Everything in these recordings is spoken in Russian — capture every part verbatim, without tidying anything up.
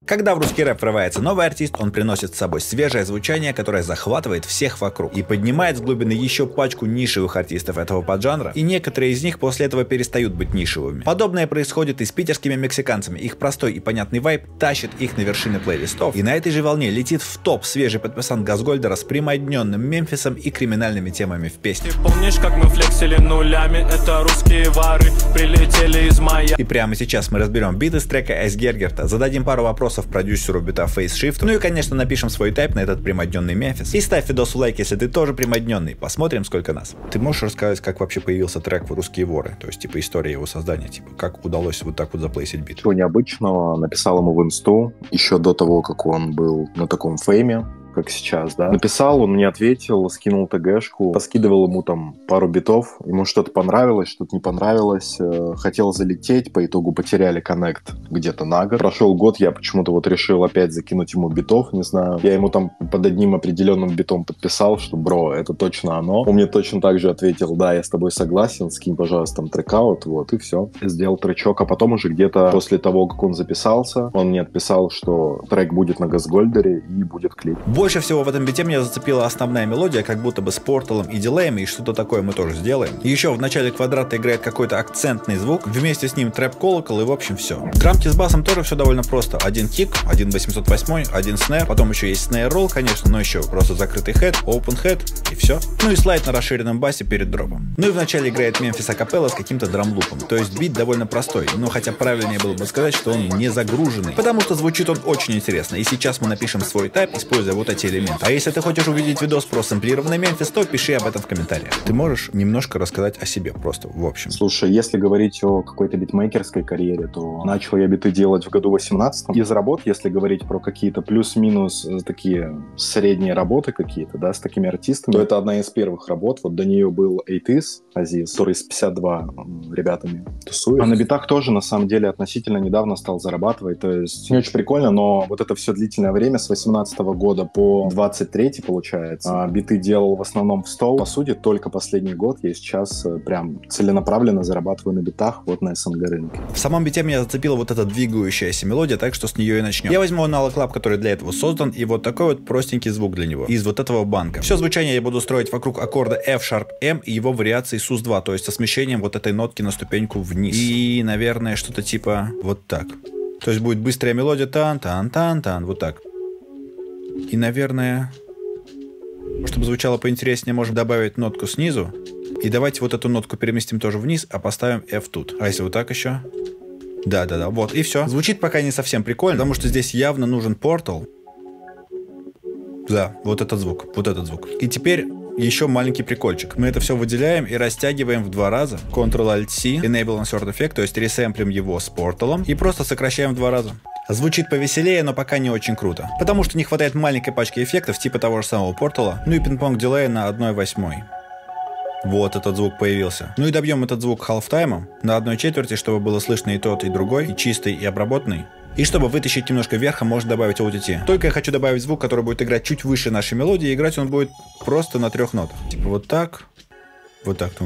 Когда в русский рэп врывается новый артист, он приносит с собой свежее звучание, которое захватывает всех вокруг и поднимает с глубины еще пачку нишевых артистов этого поджанра, и некоторые из них после этого перестают быть нишевыми. Подобное происходит и с питерскими мексиканцами. Их простой и понятный вайб тащит их на вершины плейлистов, и на этой же волне летит в топ свежий подписант Газгольдера с прямодневным Мемфисом и криминальными темами в песне. Ты помнишь, как мы флексили нулями? Это русские вары прилетели из Майя. И прямо сейчас мы разберем бит из трека Эс Гергерта, зададим пару вопросов продюсеру бита Faceshift, ну и конечно напишем свой тайп на этот прямодневный Мемфис. И ставь видосу лайк, если ты тоже прямодневный. Посмотрим, сколько нас. Ты можешь рассказать, как вообще появился трек в «Русские воры», то есть типа история его создания, типа как удалось вот так вот заплейсить бит? Ничего необычного, написал ему в инсту еще до того, как он был на таком фейме, как сейчас, да. Написал, он мне ответил, скинул ТГшку, поскидывал ему там пару битов, ему что-то понравилось, что-то не понравилось, э, хотел залететь, по итогу потеряли коннект где-то на год. Прошел год, я почему-то вот решил опять закинуть ему битов, не знаю. Я ему там под одним определенным битом подписал, что, бро, это точно оно. Он мне точно так же ответил, да, я с тобой согласен, скинь, пожалуйста, там трекаут, вот, и все. Сделал тречок, а потом уже где-то после того, как он записался, он мне отписал, что трек будет на Газгольдере и будет клип. Больше всего в этом бите меня зацепила основная мелодия, как будто бы с порталом и дилеем, и что-то такое мы тоже сделаем. И еще в начале квадрата играет какой-то акцентный звук, вместе с ним трэп-колокол, и в общем все. Драмки с басом тоже все довольно просто. Один кик, один восемьсот восемь, один снэр, потом еще есть снэр-ролл, конечно, но еще просто закрытый хэт, open хэт, и все. Ну и слайд на расширенном басе перед дропом. Ну и в начале играет Мемфис акапелла с каким-то драмлупом. То есть бит довольно простой, но хотя правильнее было бы сказать, что он не загруженный, потому что звучит он очень интересно. И сейчас мы напишем свой тайп, используя вот эти элементы. А если ты хочешь увидеть видос про сэмплированный Мемфис, то пиши об этом в комментариях. Ты можешь немножко рассказать о себе просто, в общем. Слушай, если говорить о какой-то битмейкерской карьере, то начал я биты делать в году восемнадцатом. Из работ, если говорить про какие-то плюс-минус такие средние работы какие-то, да, с такими артистами, то это одна из первых работ. Вот до нее был Эйтис Азиз, который с пятьдесят два ребятами тусует. А на битах тоже, на самом деле, относительно недавно стал зарабатывать. То есть не очень прикольно, но вот это все длительное время с восемнадцатого года по двадцать третий, получается. А биты делал в основном в стол. По сути, только последний год я сейчас прям целенаправленно зарабатываю на битах вот на СНГ рынке. В самом бите меня зацепила вот эта двигающаяся мелодия, так что с нее и начнем. Я возьму аналог клаб, который для этого создан, и вот такой вот простенький звук для него из вот этого банка. Все звучание я буду строить вокруг аккорда F-Sharp-M и его вариации сус два, то есть со смещением вот этой нотки на ступеньку вниз. И, наверное, что-то типа вот так. То есть будет быстрая мелодия тан-тан-тан-тан, вот так. И, наверное, чтобы звучало поинтереснее, можно добавить нотку снизу. И давайте вот эту нотку переместим тоже вниз, а поставим F тут. А если вот так еще? Да-да-да, вот, и все. Звучит пока не совсем прикольно, потому что здесь явно нужен портал. Да, вот этот звук, вот этот звук. И теперь еще маленький прикольчик. Мы это все выделяем и растягиваем в два раза. контрол-Alt-C, Enable Insert Effect, то есть ресэмплим его с порталом. И просто сокращаем в два раза. Звучит повеселее, но пока не очень круто. Потому что не хватает маленькой пачки эффектов, типа того же самого портала. Ну и пинг-понг дилея на одной восьмой. Вот этот звук появился. Ну и добьем этот звук халфтаймом на одной четверти, чтобы было слышно и тот, и другой, и чистый, и обработанный. И чтобы вытащить немножко вверха, можно добавить о ти ти. Только я хочу добавить звук, который будет играть чуть выше нашей мелодии, и играть он будет просто на трех нотах. Типа вот так, вот так.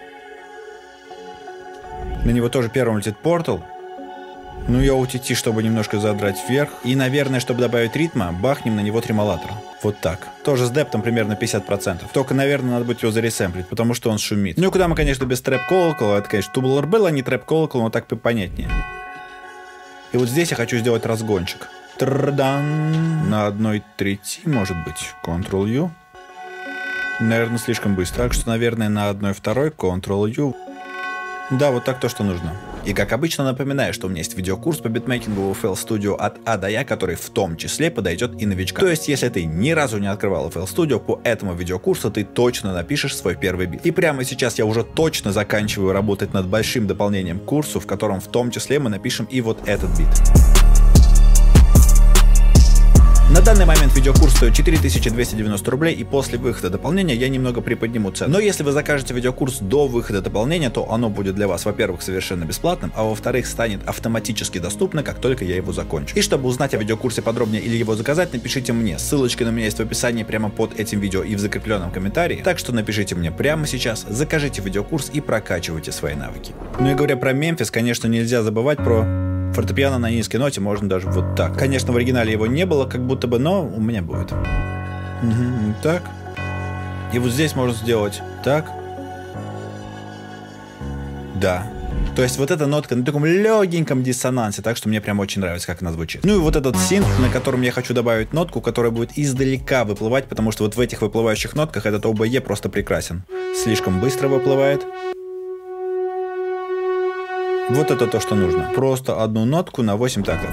На него тоже первым летит портал. Ну и о ти ти, чтобы немножко задрать вверх. И, наверное, чтобы добавить ритма, бахнем на него тремолатор. Вот так. Тоже с дептом примерно пятьдесят процентов. Только, наверное, надо будет его заресэмплить, потому что он шумит. Ну и куда мы, конечно, без трэп-колокола. Это, конечно, тубулар был, а не трэп-колокол, но так понятнее. И вот здесь я хочу сделать разгончик. Тр-дан. На одной трети, может быть, контрол-ю. Наверное, слишком быстро. Так что, наверное, на одной второй, контрол-ю. Да, вот так то, что нужно. И как обычно напоминаю, что у меня есть видеокурс по битмейкингу в эф эл Studio от А до Я, который в том числе подойдет и новичкам. То есть, если ты ни разу не открывал эф эл Studio, по этому видеокурсу ты точно напишешь свой первый бит. И прямо сейчас я уже точно заканчиваю работать над большим дополнением к курсу, в котором в том числе мы напишем и вот этот бит. На данный момент видеокурс стоит четыре тысячи двести девяносто рублей, и после выхода дополнения я немного приподниму цену. Но если вы закажете видеокурс до выхода дополнения, то оно будет для вас, во-первых, совершенно бесплатным, а во-вторых, станет автоматически доступно, как только я его закончу. И чтобы узнать о видеокурсе подробнее или его заказать, напишите мне. Ссылочка на меня есть в описании прямо под этим видео и в закрепленном комментарии. Так что напишите мне прямо сейчас, закажите видеокурс и прокачивайте свои навыки. Ну и говоря про Мемфис, конечно, нельзя забывать про Фортепиано на низкой ноте можно даже вот так. Конечно, в оригинале его не было, как будто бы, но у меня будет. Угу, так. И вот здесь можно сделать так. Да. То есть вот эта нотка на таком легеньком диссонансе, так что мне прям очень нравится, как она звучит. Ну и вот этот синт, на котором я хочу добавить нотку, которая будет издалека выплывать, потому что вот в этих выплывающих нотках этот ОБЕ просто прекрасен. Слишком быстро выплывает. Вот это то, что нужно. Просто одну нотку на восемь тактов.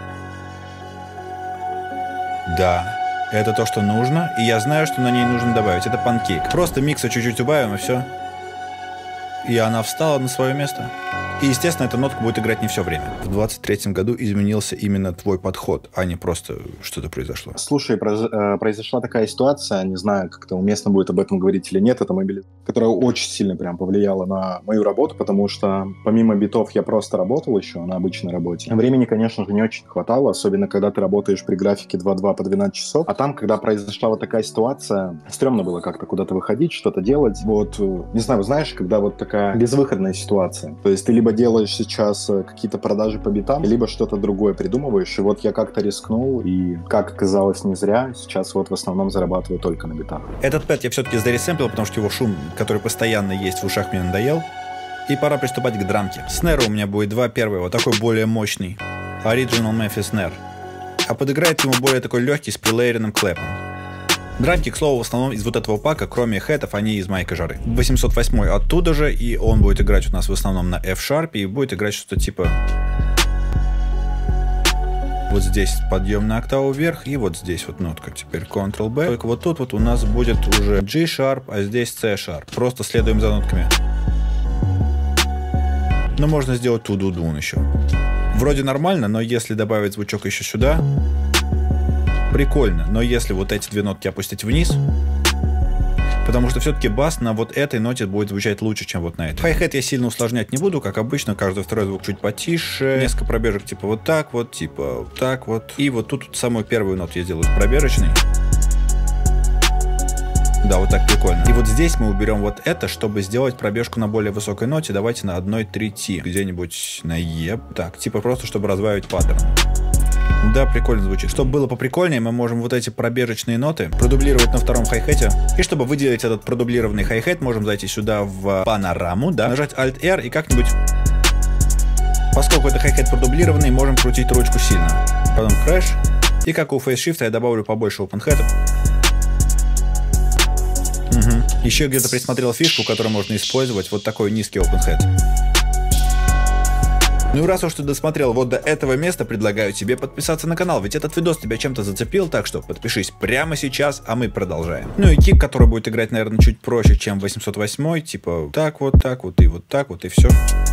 Да, это то, что нужно, и я знаю, что на ней нужно добавить. Это панкейк. Просто микса чуть-чуть убавим, и все. И она встала на свое место. И, естественно, эта нотка будет играть не все время. В двадцать третьем году изменился именно твой подход, а не просто что-то произошло. Слушай, произошла такая ситуация, не знаю, как-то уместно будет об этом говорить или нет, это мобилизация, которая очень сильно прям повлияла на мою работу, потому что помимо битов я просто работал еще на обычной работе. Времени, конечно же, не очень хватало, особенно когда ты работаешь при графике два-два по двенадцать часов. А там, когда произошла вот такая ситуация, стрёмно было как-то куда-то выходить, что-то делать. Вот, не знаю, знаешь, когда вот такая безвыходная ситуация. То есть ты либо делаешь сейчас какие-то продажи по битам, либо что-то другое придумываешь. И вот я как-то рискнул, и, как оказалось, не зря. Сейчас вот в основном зарабатываю только на битах. Этот пэт я все-таки заресэмплил, потому что его шум, который постоянно есть в ушах, мне надоел. И пора приступать к драмке. Снэр у меня будет два первые, вот такой более мощный. Original Memphis Snare. А подыграет ему более такой легкий с прилейеренным клэпом. Драмки, к слову, в основном из вот этого пака, кроме хэтов, они из Майка Жары. восемьсот восемь оттуда же, и он будет играть у нас в основном на F-Sharp, и будет играть что-то типа... Вот здесь подъем на октаву вверх, и вот здесь вот нотка. Теперь контрол-бэ. Только вот тут вот у нас будет уже G-Sharp, а здесь C-Sharp. Просто следуем за нотками. Но можно сделать ту-ду-дун еще. Вроде нормально, но если добавить звучок еще сюда... Прикольно, но если вот эти две нотки опустить вниз, потому что все-таки бас на вот этой ноте будет звучать лучше, чем вот на этой. Хай-хет я сильно усложнять не буду, как обычно, каждый второй звук чуть потише, несколько пробежек типа вот так вот, типа так вот. И вот тут самую первую ноту я сделаю пробежечной. Да, вот так прикольно. И вот здесь мы уберем вот это, чтобы сделать пробежку на более высокой ноте. Давайте на одной трети, где-нибудь на Е. Так, типа просто, чтобы разбавить паттерн. Да, прикольно звучит. Чтобы было поприкольнее, мы можем вот эти пробежечные ноты продублировать на втором хай-хете. И чтобы выделить этот продублированный хай-хет, можем зайти сюда в панораму, да, нажать Alt-R и как-нибудь... Поскольку это хай-хет продублированный, можем крутить ручку сильно. Потом Crash. И как у фейс-шифта я добавлю побольше опенхетов. Угу. Еще где-то присмотрел фишку, которую можно использовать. Вот такой низкий опенхет. Ну и раз уж ты досмотрел вот до этого места, предлагаю тебе подписаться на канал, ведь этот видос тебя чем-то зацепил, так что подпишись прямо сейчас, а мы продолжаем. Ну и кик, который будет играть, наверное, чуть проще, чем восемьсот восемь, типа так вот, так вот и вот так вот и все.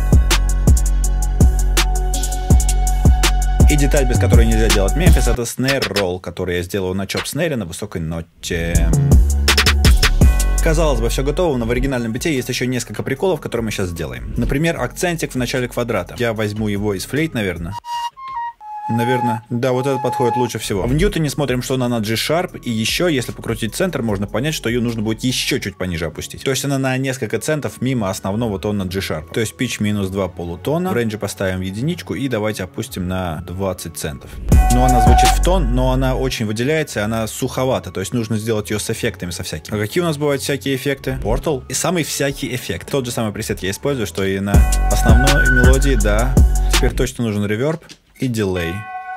И деталь, без которой нельзя делать Мемфис, это снэр ролл, который я сделал на чоп снэре на высокой ноте. Казалось бы, все готово, но в оригинальном бите есть еще несколько приколов, которые мы сейчас сделаем. Например, акцентик в начале квадрата. Я возьму его из флейт, наверное. Наверное. Да, вот этот подходит лучше всего. В Ньютоне смотрим, что она на G-Sharp, и еще, если покрутить центр, можно понять, что ее нужно будет еще чуть пониже опустить. То есть она на несколько центов мимо основного тона G-Sharp. То есть pitch минус два полутона. В рейнже поставим единичку и давайте опустим на двадцать центов. Ну, она звучит в тон, но она очень выделяется, она суховата. То есть нужно сделать ее с эффектами, со всякими. А какие у нас бывают всякие эффекты? Portal. И самый всякий эффект. Тот же самый пресет я использую, что и на основной мелодии, да. Теперь точно нужен реверб и дилей.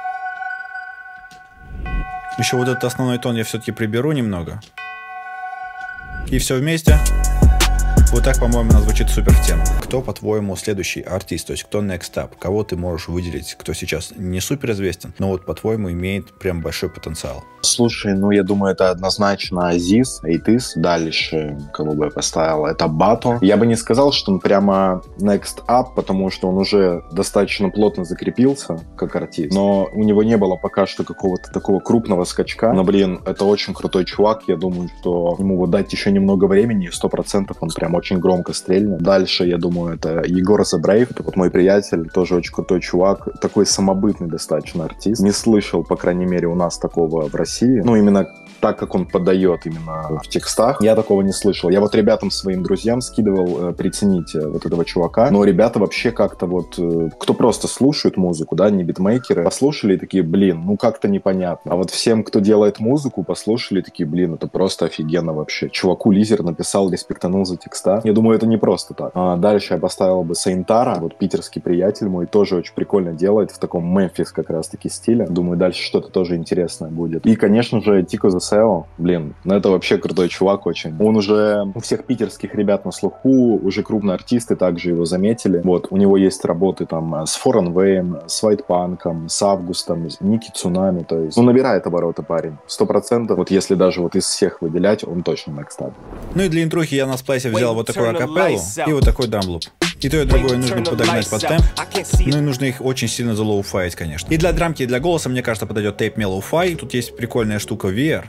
Еще вот этот основной тон я все-таки приберу немного. И все вместе. Вот так, по-моему, она звучит супер в тему. Кто, по-твоему, следующий артист? То есть, кто next up? Кого ты можешь выделить, кто сейчас не супер известен, но вот, по-твоему, имеет прям большой потенциал? Слушай, ну, я думаю, это однозначно Азиз, Эйтис. Дальше, кого бы я поставил, это Бато. Я бы не сказал, что он прямо next up, потому что он уже достаточно плотно закрепился как артист. Но у него не было пока что какого-то такого крупного скачка. Но, блин, это очень крутой чувак. Я думаю, что ему вот дать еще немного времени, и сто процентов он прям очень громко стрельнет. Дальше, я думаю, это Егор The Brave. Это вот мой приятель, тоже очень крутой чувак. Такой самобытный достаточно артист. Не слышал, по крайней мере, у нас такого в России. Ну, именно так, как он подает именно в текстах, я такого не слышал. Я вот ребятам, своим друзьям скидывал э, приценить э, вот этого чувака, но ребята вообще как-то вот, э, кто просто слушает музыку, да, не битмейкеры, послушали и такие, блин, ну как-то непонятно. А вот всем, кто делает музыку, послушали и такие, блин, это просто офигенно вообще. Чуваку Лизер написал, респектанул за текста. Я думаю, это не просто так. А дальше я поставил бы Сейнтара, вот питерский приятель мой, тоже очень прикольно делает в таком Мемфис как раз-таки стиле. Думаю, дальше что-то тоже интересное будет. И, конечно же, Тико The Сео. Блин, ну это вообще крутой чувак очень. Он уже у всех питерских ребят на слуху, уже крупные артисты также его заметили. Вот, у него есть работы там с Foreign Wayne, с Вайтпанком, с Августом, с Ники Цунами, то есть, ну, набирает обороты парень. Сто процентов. Вот если даже вот из всех выделять, он точно next-up. Ну и для интрухи я на сплайсе взял вот такую акапеллу и вот такой драмлуп. И то, и другое нужно подогнать под темп, ну и нужно их очень сильно залоуфаить, конечно. И для драмки, и для голоса, мне кажется, подойдет Tape Mellow-Fi. Тут есть прикольная штука ви ар.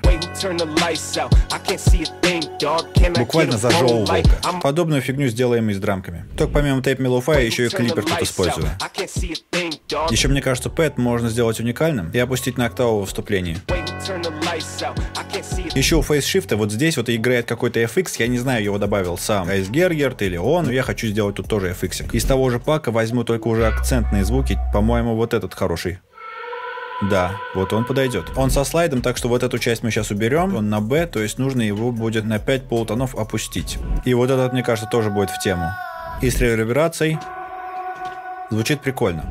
Буквально зажевывалка. Подобную фигню сделаем и с драмками. Только помимо Tape Mellow-Fi еще и клипер тут использую. Еще, мне кажется, пэд можно сделать уникальным и опустить на октаву вступление. Еще у фейсшифта вот здесь вот играет какой-то эф икс, я не знаю, его добавил сам Айс Гергерт или он, но я хочу сделать тут тоже эф икс. Из того же пака возьму только уже акцентные звуки, по-моему, вот этот хороший. Да, вот он подойдет. Он со слайдом, так что вот эту часть мы сейчас уберем. Он на B, то есть нужно его будет на пять полутонов опустить. И вот этот, мне кажется, тоже будет в тему. И с реверберацией. Звучит прикольно.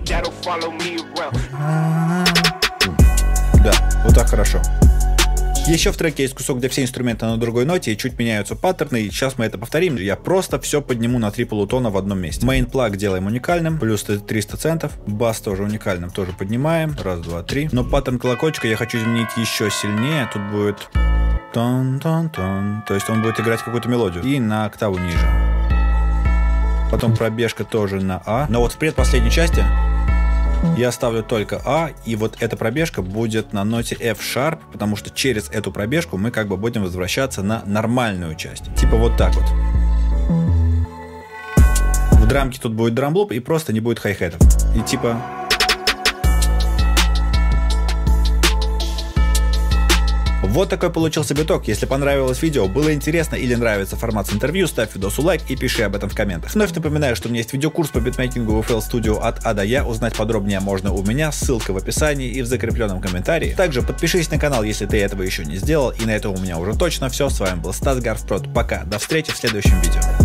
Да, вот так хорошо. Еще в треке есть кусок, где все инструменты на другой ноте и чуть меняются паттерны, и сейчас мы это повторим. Я просто все подниму на три полутона в одном месте. Main plug делаем уникальным, плюс триста центов. Бас тоже уникальным, тоже поднимаем. Раз, два, три. Но паттерн колокольчика я хочу изменить еще сильнее. Тут будет тон-тон-тон. То есть он будет играть какую-то мелодию. И на октаву ниже. Потом пробежка тоже на А. Но вот в предпоследней части я ставлю только А, и вот эта пробежка будет на ноте F-sharp, потому что через эту пробежку мы как бы будем возвращаться на нормальную часть. Типа вот так вот. В драмке тут будет драмлуп и просто не будет хай-хетов. И типа... Вот такой получился биток. Если понравилось видео, было интересно или нравится формат с интервью, ставь видосу лайк и пиши об этом в комментах. Вновь напоминаю, что у меня есть видеокурс по битмейкингу в эф эл Studio от А до Я. Узнать подробнее можно у меня, ссылка в описании и в закрепленном комментарии. Также подпишись на канал, если ты этого еще не сделал. И на этом у меня уже точно все. С вами был Стас Гарфпрод. Пока, до встречи в следующем видео.